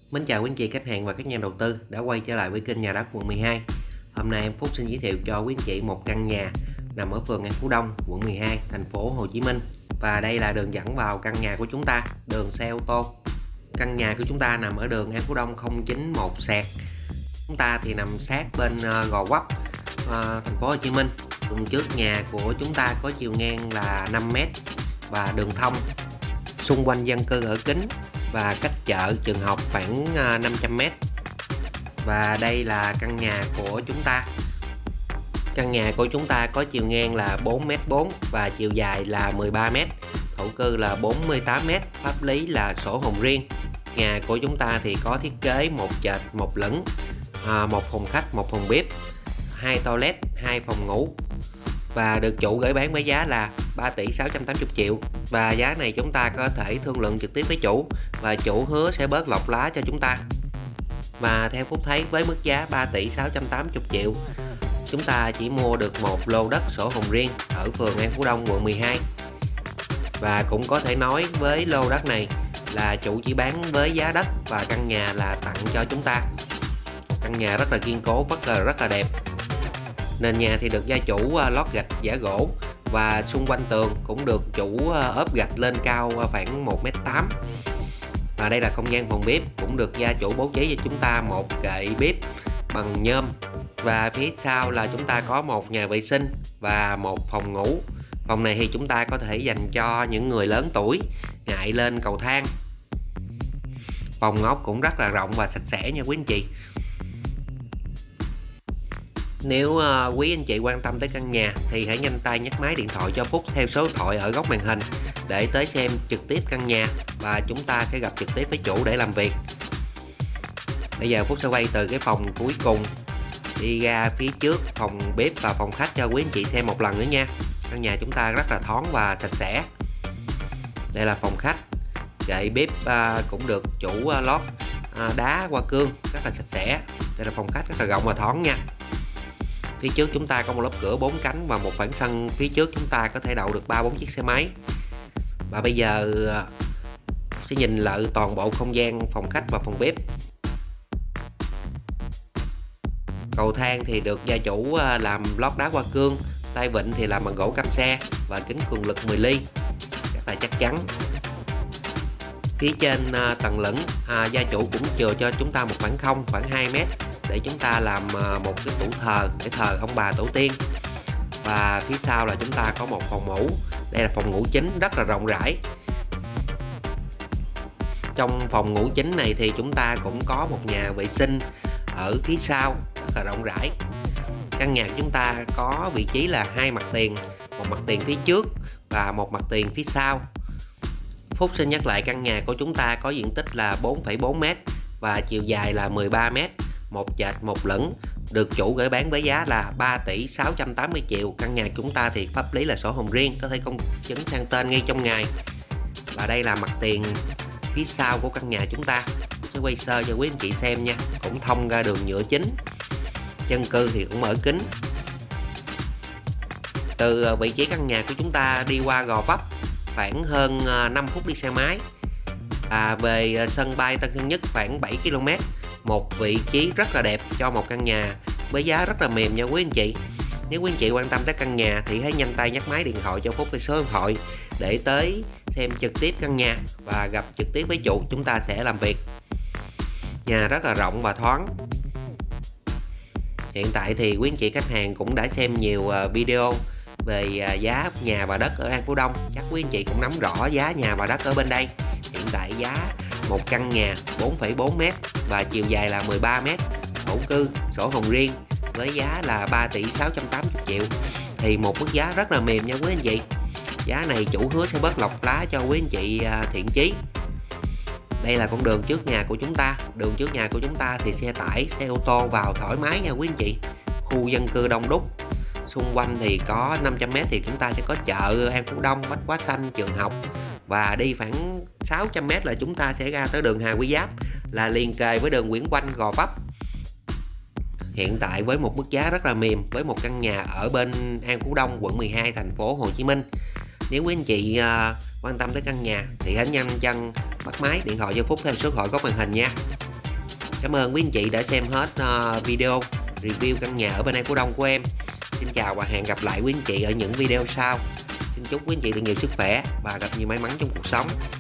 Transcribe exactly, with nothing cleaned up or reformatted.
Mến chào quý anh chị khách hàng và các nhà đầu tư đã quay trở lại với kênh Nhà Đất quận mười hai. Hôm nay em Phúc xin giới thiệu cho quý anh chị một căn nhà nằm ở phường An Phú Đông, quận mười hai, thành phố Hồ Chí Minh. Và đây là đường dẫn vào căn nhà của chúng ta, đường xe ô tô. Căn nhà của chúng ta nằm ở đường An Phú Đông không chín một sẹt. Chúng ta thì nằm sát bên Gò Vấp, thành phố Hồ Chí Minh. Đường trước nhà của chúng ta có chiều ngang là năm mét và đường thông. Xung quanh dân cư ở kín và cách chợ trường học khoảng năm trăm mét. Và đây là căn nhà của chúng ta. Căn nhà của chúng ta có chiều ngang là bốn mét bốn và chiều dài là mười ba mét, thổ cư là bốn mươi tám mét, pháp lý là sổ hồng riêng. Nhà của chúng ta thì có thiết kế một trệt một lửng, một phòng khách, một phòng bếp, hai toilet, hai phòng ngủ, và được chủ gửi bán với giá là ba tỷ sáu trăm tám mươi triệu. Và giá này chúng ta có thể thương lượng trực tiếp với chủ và chủ hứa sẽ bớt lọc lá cho chúng ta. Và theo Phúc thấy với mức giá ba tỷ sáu trăm tám mươi triệu, chúng ta chỉ mua được một lô đất sổ hồng riêng ở phường An Phú Đông, quận mười hai. Và cũng có thể nói với lô đất này là chủ chỉ bán với giá đất và căn nhà là tặng cho chúng ta. Căn nhà rất là kiên cố, rất là rất là đẹp. Nền nhà thì được gia chủ lót gạch giả gỗ và xung quanh tường cũng được chủ ốp gạch lên cao khoảng một mét tám. Và đây là không gian phòng bếp, cũng được gia chủ bố trí cho chúng ta một kệ bếp bằng nhôm. Và phía sau là chúng ta có một nhà vệ sinh và một phòng ngủ. Phòng này thì chúng ta có thể dành cho những người lớn tuổi ngại lên cầu thang. Phòng ốc cũng rất là rộng và sạch sẽ nha quý anh chị. Nếu uh, quý anh chị quan tâm tới căn nhà thì hãy nhanh tay nhấc máy điện thoại cho Phúc theo số điện thoại ở góc màn hình để tới xem trực tiếp căn nhà và chúng ta sẽ gặp trực tiếp với chủ để làm việc. Bây giờ Phúc sẽ quay từ cái phòng cuối cùng đi ra phía trước phòng bếp và phòng khách cho quý anh chị xem một lần nữa nha. Căn nhà chúng ta rất là thoáng và sạch sẽ. Đây là phòng khách, kệ bếp uh, cũng được chủ uh, lót uh, đá hoa cương rất là sạch sẽ. Đây là phòng khách rất là rộng và thoáng nha. Phía trước chúng ta có một lớp cửa bốn cánh và một khoảng sân phía trước chúng ta có thể đậu được ba bốn chiếc xe máy. Và bây giờ sẽ nhìn lại toàn bộ không gian phòng khách và phòng bếp. Cầu thang thì được gia chủ làm lót đá hoa cương, tay vịn thì làm bằng gỗ cam xe và kính cường lực mười ly, rất là chắc chắn. Phía trên tầng lửng à, gia chủ cũng chừa cho chúng ta một khoảng không khoảng hai mét để chúng ta làm một cái tủ thờ để thờ ông bà tổ tiên. Và phía sau là chúng ta có một phòng ngủ. Đây là phòng ngủ chính rất là rộng rãi. Trong phòng ngủ chính này thì chúng ta cũng có một nhà vệ sinh ở phía sau rất là rộng rãi. Căn nhà của chúng ta có vị trí là hai mặt tiền, một mặt tiền phía trước và một mặt tiền phía sau. Phúc xin nhắc lại căn nhà của chúng ta có diện tích là bốn phẩy bốn mét và chiều dài là mười ba mét, một trệt một lửng, được chủ gửi bán với giá là ba tỷ sáu trăm tám mươi triệu. Căn nhà chúng ta thì pháp lý là sổ hồng riêng, có thể công chứng sang tên ngay trong ngày. Và đây là mặt tiền phía sau của căn nhà chúng ta. Sẽ quay sơ cho quý anh chị xem nha. Cũng thông ra đường nhựa chính. Dân cư thì cũng mở kính. Từ vị trí căn nhà của chúng ta đi qua Gò Vấp khoảng hơn năm phút đi xe máy. À, về sân bay Tân Sơn Nhất khoảng bảy ki lô mét. Một vị trí rất là đẹp cho một căn nhà với giá rất là mềm nha quý anh chị. Nếu quý anh chị quan tâm tới căn nhà thì hãy nhanh tay nhấc máy điện thoại cho Phúc với số điện thoại để tới xem trực tiếp căn nhà và gặp trực tiếp với chủ, chúng ta sẽ làm việc. Nhà rất là rộng và thoáng. Hiện tại thì quý anh chị khách hàng cũng đã xem nhiều video về giá nhà và đất ở An Phú Đông. Chắc quý anh chị cũng nắm rõ giá nhà và đất ở bên đây. Hiện tại giá một căn nhà bốn phẩy bốn mét và chiều dài là mười ba mét, thổ cư, sổ hồng riêng với giá là ba tỷ sáu trăm tám mươi triệu. Thì một mức giá rất là mềm nha quý anh chị. Giá này chủ hứa sẽ bớt lọc lá cho quý anh chị thiện chí. Đây là con đường trước nhà của chúng ta. Đường trước nhà của chúng ta thì xe tải, xe ô tô vào thoải mái nha quý anh chị. Khu dân cư đông đúc. Xung quanh thì có năm trăm mét thì chúng ta sẽ có chợ An Phú Đông, Bách Hóa Xanh, trường học. Và đi khoảng sáu trăm mét là chúng ta sẽ ra tới đường Hà Quy Giáp, là liền kề với đường Nguyễn Quanh, Gò Vấp. Hiện tại với một mức giá rất là mềm với một căn nhà ở bên An Phú Đông, quận mười hai, thành phố Hồ Chí Minh. Nếu quý anh chị uh, quan tâm tới căn nhà thì hãy nhanh chân bắt máy điện thoại cho Phúc theo số điện thoại có màn hình nha. Cảm ơn quý anh chị đã xem hết uh, video review căn nhà ở bên An Phú Đông của em. Xin chào và hẹn gặp lại quý anh chị ở những video sau. Xin chúc quý anh chị được nhiều sức khỏe và gặp nhiều may mắn trong cuộc sống.